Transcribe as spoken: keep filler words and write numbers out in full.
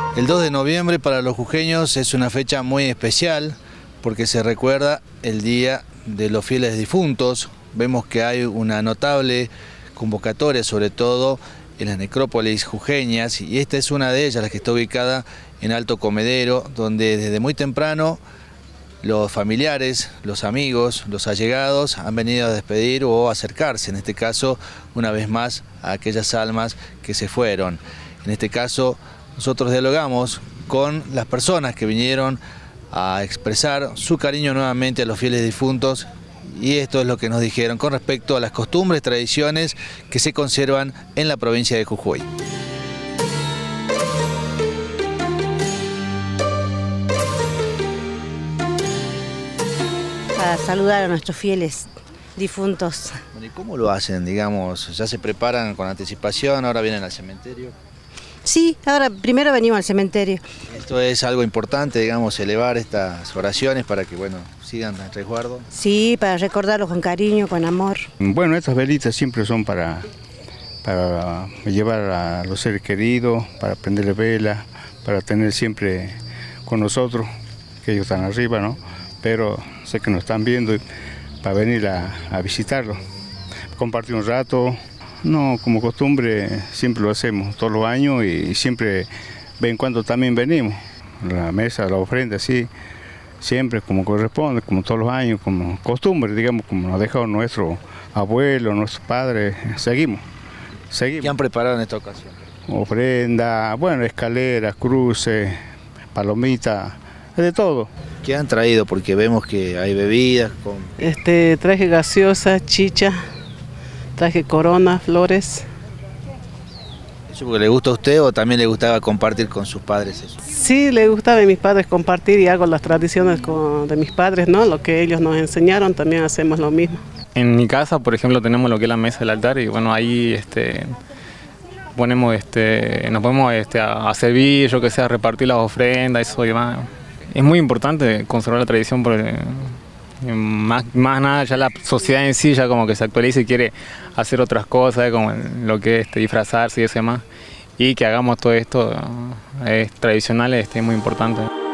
El dos de noviembre para los jujeños es una fecha muy especial porque se recuerda el Día de los Fieles Difuntos. Vemos que hay una notable convocatoria, sobre todo en las necrópolis jujeñas, y esta es una de ellas, la que está ubicada en Alto Comedero, donde desde muy temprano los familiares, los amigos, los allegados han venido a despedir o acercarse, en este caso, una vez más, a aquellas almas que se fueron. En este caso, nosotros dialogamos con las personas que vinieron a expresar su cariño nuevamente a los fieles difuntos, y esto es lo que nos dijeron con respecto a las costumbres, tradiciones que se conservan en la provincia de Jujuy. Para saludar a nuestros fieles difuntos. Bueno, ¿y cómo lo hacen? Digamos, ¿ya se preparan con anticipación? ¿Ahora vienen al cementerio? Sí, ahora primero venimos al cementerio. Esto es algo importante, digamos, elevar estas oraciones para que, bueno, sigan en resguardo. Sí, para recordarlos con cariño, con amor. Bueno, estas velitas siempre son para, para llevar a los seres queridos, para prenderle vela, para tener siempre con nosotros, que ellos están arriba, ¿no? Pero sé que nos están viendo y para venir a, a visitarlos, compartir un rato. No, como costumbre siempre lo hacemos todos los años y siempre ven cuando también venimos. La mesa, la ofrenda, sí, siempre como corresponde, como todos los años, como costumbre, digamos, como nos dejaron nuestro abuelo, nuestros padres, seguimos, seguimos. ¿Qué han preparado en esta ocasión? Ofrenda, bueno, escaleras, cruces, palomitas, de todo. ¿Qué han traído? Porque vemos que hay bebidas con... Este, traje gaseosa, chicha, traje corona, flores. ¿Eso porque le gusta a usted o también le gustaba compartir con sus padres eso? Sí, le gustaba a mis padres compartir y hago las tradiciones con, de mis padres, ¿no? Lo que ellos nos enseñaron, también hacemos lo mismo. En mi casa, por ejemplo, tenemos lo que es la mesa del altar y bueno, ahí este, ponemos, este, nos podemos este, a, a servir, yo que sé, a repartir las ofrendas, eso y demás. Es muy importante conservar la tradición porque más, más nada ya la sociedad en sí ya como que se actualiza y quiere hacer otras cosas, como lo que es este, disfrazarse y eso y demás. Y que hagamos todo esto es tradicional, este, es muy importante.